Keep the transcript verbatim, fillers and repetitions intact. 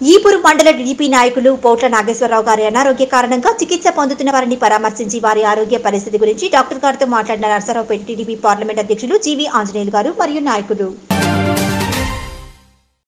ఈపురు మండల టీడీపీ నాయకులు పోట్ల నాగేశ్వర రావు గారి అనారోగ్య కారణంగా చికిత్స పొందుతున్న వారిని పరామర్శించి వారి ఆరోగ్య పరిస్థితి గురించి డాక్టర్ గారితో మాట్లాడిన నరసరావుపేట టీడీపీ పార్లమెంట్ అధ్యక్షులు జీవి ఆంజనేయులు గారు మరియు నాయకులు.